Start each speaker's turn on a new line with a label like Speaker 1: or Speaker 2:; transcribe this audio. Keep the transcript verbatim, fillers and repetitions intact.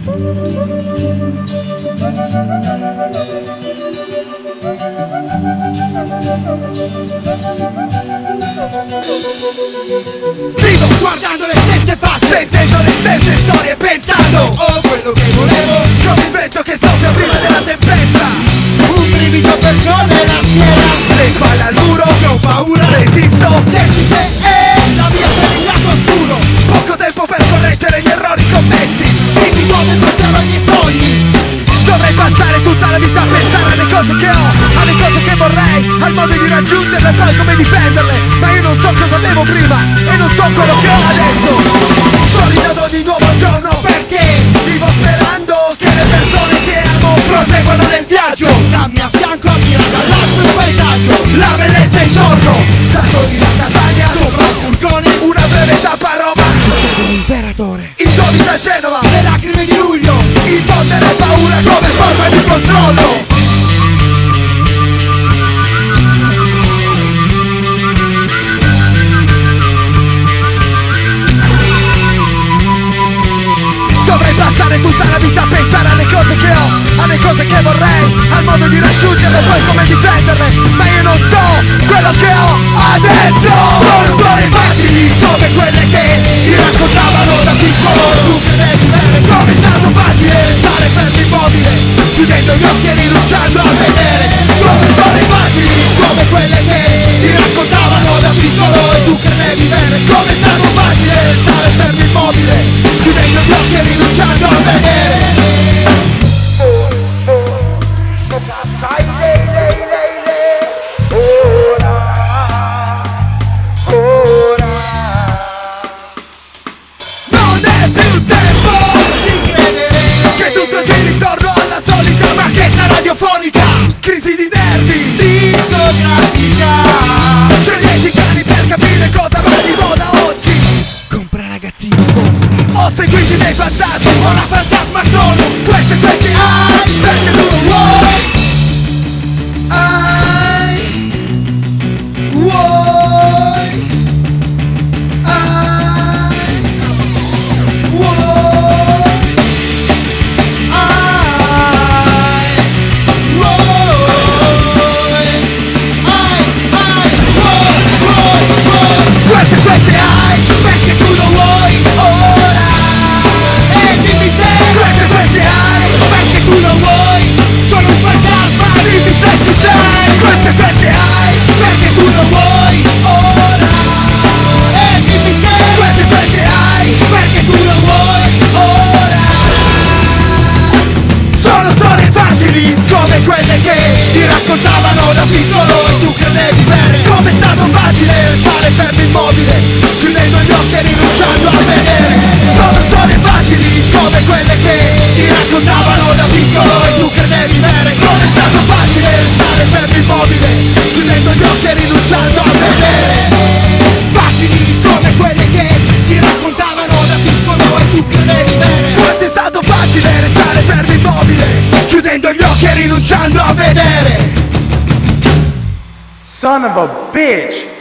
Speaker 1: Vivo guardando le stesse facce, sentendo le stesse storie, pensando oh quello che volevo, come il vento che soffia prima della tempesta. Un brivido percorre la schiena, le spalle al muro, che ho paura, resisto. Decide è la via per il lato oscuro, poco tempo per correggere gli errori commessi. Quindi come porterò i miei sogni. Dovrei passare tutta la vita a pensare alle cose che ho, alle cose che vorrei, al modo di raggiungerle e poi come difenderle. Ma io non so cosa avevo prima e non so quello che ho adesso. Sorrido ad ogni nuovo giorno perché vivo sperando che le persone che amo proseguano nel viaggio. Dammi a fianco, ammira dall'alto il paesaggio, la bellezza intorno, da Torino a Catania, sopra il furgone, una breve tappa a Roma, città dell'imperatore, indomita a Genova, le lacrime di luglio, infondere paura come forma di controllo. Dovrei passare tutta la vita a pensare alle cose che ho, alle cose che vorrei, al modo di raggiungerle e poi come difenderle. Ma io non so quello che ho adesso. Sono storie facili come quelle che ti raccontavano da piccolo. Tu credevi bene come è stato facile stare fermo immobile, chiudendo gli occhi e rinunciando a vedere. Sono storie facili come quelle che ti raccontavano da piccolo. E tu credevi bene come è stato facile stare fermo immobile, chiudendo gli occhi e rinunciando a vedere. Non è più tempo di credere che tutto giri intorno alla solita marchetta radiofonica. Crisi di nervi, discografica, scegliete i cani per capire cosa va di moda oggi. Compra ragazzini o seguiti dei fantasmi, ora fantasma sono. Questo è quel che hai, perché tu non vuoi. Hai, vuoi, hai, vuoi, hai, vuoi, hai, hai, vuoi, vuoi, vuoi. Questo è quel che hai, perché tu non vuoi ora. E dimmi se questo è quel che hai, perché tu non vuoi. Sono un fantasma, dimmi se ci sei. Questo è quel che hai, perché tu non vuoi ora. E dimmi se questo è quel che hai, perché tu non vuoi ora. Sono storie facili come quelle che ti raccontavano da piccolo. E tu credevi bene come è stato facile stare fermo immobile, chiudendo gli occhi e rinunciando a vedere. Sono storie facili come quelle che ti raccontavano da piccolo. E tu credevi bene come è stato facile stare fermo immobile, chiudendo gli occhi e rinunciando a vedere. Facili come quelle che ti raccontavano da piccolo. E tu credevi bene quanto è stato facile restare fermo immobile, chiudendo gli occhi e rinunciando a vedere.
Speaker 2: Son of a bitch!